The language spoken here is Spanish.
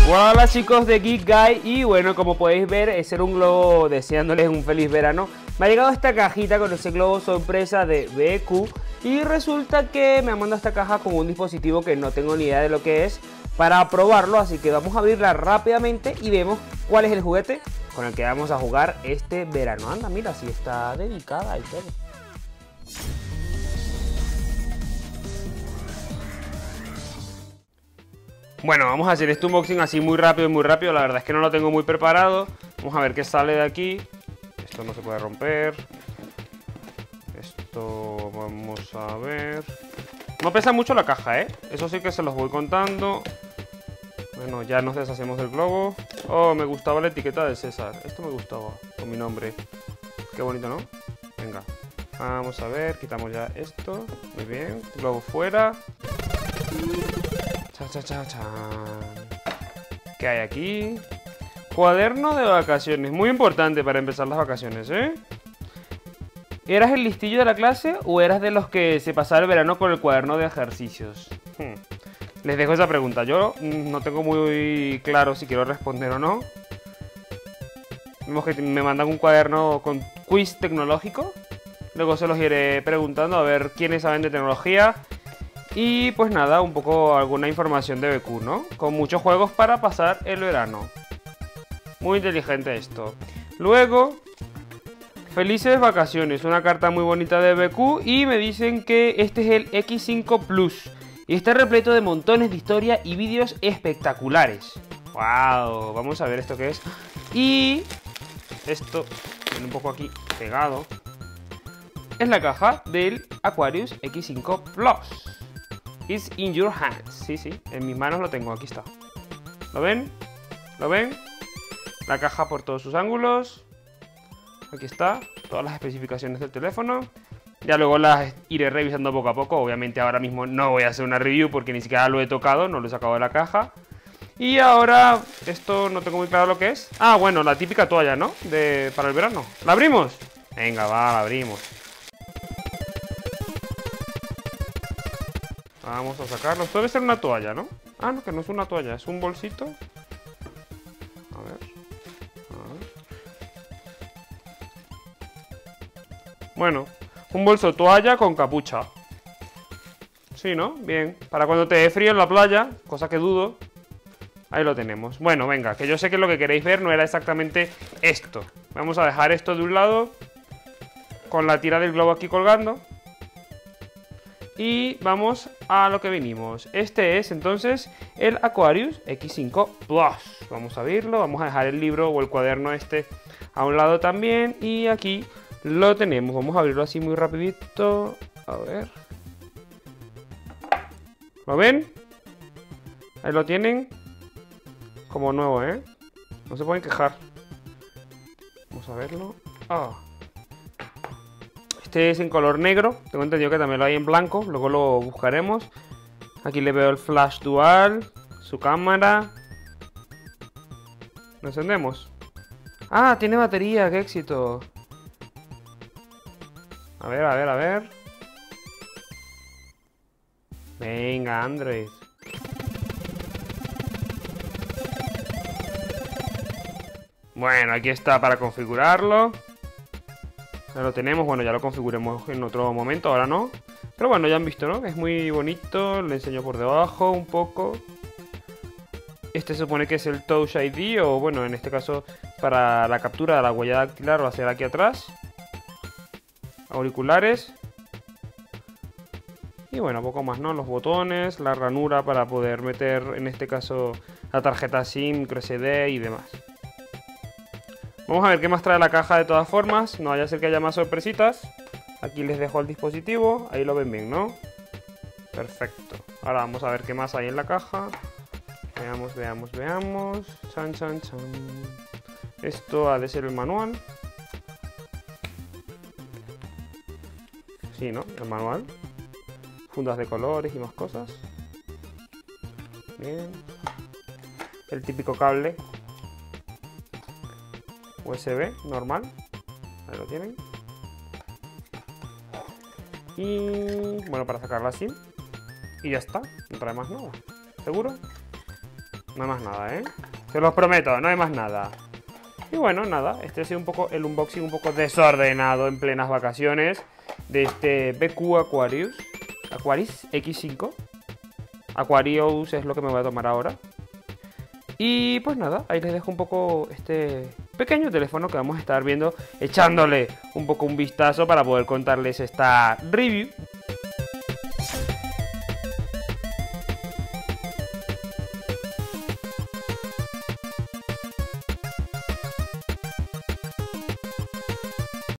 Hola chicos de Geek Guy, y bueno, como podéis ver, ese era un globo deseándoles un feliz verano. Me ha llegado esta cajita con ese globo sorpresa de BQ y resulta que me ha mandado esta caja con un dispositivo que no tengo ni idea de lo que es para probarlo, así que vamos a abrirla rápidamente y vemos cuál es el juguete con el que vamos a jugar este verano. Anda, mira, si está dedicada y todo. Bueno, vamos a hacer este unboxing así muy rápido, la verdad es que no lo tengo muy preparado. Vamos a ver qué sale de aquí. Esto no se puede romper. Esto vamos a ver. No pesa mucho la caja, ¿eh? Eso sí que se los voy contando. Bueno, ya nos deshacemos del globo. Oh, me gustaba la etiqueta de César. Esto me gustaba, con mi nombre. Qué bonito, ¿no? Venga, vamos a ver, quitamos ya esto. Muy bien, globo fuera. ¿Qué hay aquí? Cuaderno de vacaciones. Muy importante para empezar las vacaciones, ¿eh? ¿Eras el listillo de la clase o eras de los que se pasaba el verano con el cuaderno de ejercicios? Les dejo esa pregunta. Yo no tengo muy claro si quiero responder o no. Vemos que me mandan un cuaderno con quiz tecnológico. Luego se los iré preguntando a ver quiénes saben de tecnología. Y pues nada, un poco alguna información de BQ, ¿no? Con muchos juegos para pasar el verano. Muy inteligente esto. Luego, felices vacaciones. Una carta muy bonita de BQ. Y me dicen que este es el X5 Plus. Y está repleto de montones de historia y vídeos espectaculares. ¡Wow! Vamos a ver esto qué es. Y esto, viene un poco aquí pegado. Es la caja del Aquarius X5 Plus. It's in your hands. Sí, sí, en mis manos lo tengo, aquí está. ¿Lo ven? ¿Lo ven? La caja por todos sus ángulos. Aquí está, todas las especificaciones del teléfono. Ya luego las iré revisando poco a poco. Obviamente ahora mismo no voy a hacer una review porque ni siquiera lo he tocado, no lo he sacado de la caja. Y ahora, esto no tengo muy claro lo que es. Ah, bueno, la típica toalla, ¿no? Para el verano. ¿La abrimos? Venga, va, la abrimos. Vamos a sacarlo. Esto debe ser una toalla, ¿no? Ah, no, que no es una toalla, es un bolsito. A ver. Bueno, un bolso toalla con capucha. Sí, ¿no? Bien. Para cuando te dé frío en la playa, cosa que dudo. Ahí lo tenemos. Bueno, venga, que yo sé que lo que queréis ver no era exactamente esto. Vamos a dejar esto de un lado, con la tira del globo aquí colgando. Y vamos a lo que venimos. Este es entonces el Aquarius X5 Plus. Vamos a abrirlo, vamos a dejar el libro o el cuaderno este a un lado también. Y aquí lo tenemos, vamos a abrirlo así muy rapidito. A ver. ¿Lo ven? Ahí lo tienen. Como nuevo, ¿eh? No se pueden quejar. Vamos a verlo. Ah. Este es en color negro, tengo entendido que también lo hay en blanco, luego lo buscaremos. Aquí le veo el flash dual, su cámara. ¿Lo encendemos? ¡Ah! Tiene batería, qué éxito. A ver, a ver, a ver. Venga, Android. Bueno, aquí está para configurarlo. Ya lo tenemos, bueno, ya lo configuremos en otro momento, ahora no. Pero bueno, ya han visto, ¿no? Es muy bonito, le enseño por debajo un poco. Este se supone que es el Touch ID, o bueno, en este caso para la captura de la huella dactilar va a ser aquí atrás. Auriculares. Y bueno, poco más, ¿no? Los botones, la ranura para poder meter, en este caso, la tarjeta SIM, microSD y demás. Vamos a ver qué más trae la caja de todas formas. No vaya a ser que haya más sorpresitas. Aquí les dejo el dispositivo. Ahí lo ven bien, ¿no? Perfecto. Ahora vamos a ver qué más hay en la caja. Veamos, veamos, veamos. Chan, chan, chan. Esto ha de ser el manual. Sí, ¿no? El manual. Fundas de colores y más cosas. Bien. El típico cable USB normal. Ahí lo tienen. Y bueno, para sacar la SIM. Y ya está. No trae más nada. ¿Seguro? No hay más nada, ¿eh? Se los prometo, no hay más nada. Y bueno, nada, este ha sido un poco el unboxing un poco desordenado en plenas vacaciones de este BQ Aquarius X5. Aquarius es lo que me voy a tomar ahora. Y pues nada, ahí les dejo un poco este pequeño teléfono que vamos a estar viendo, echándole un poco un vistazo para poder contarles esta review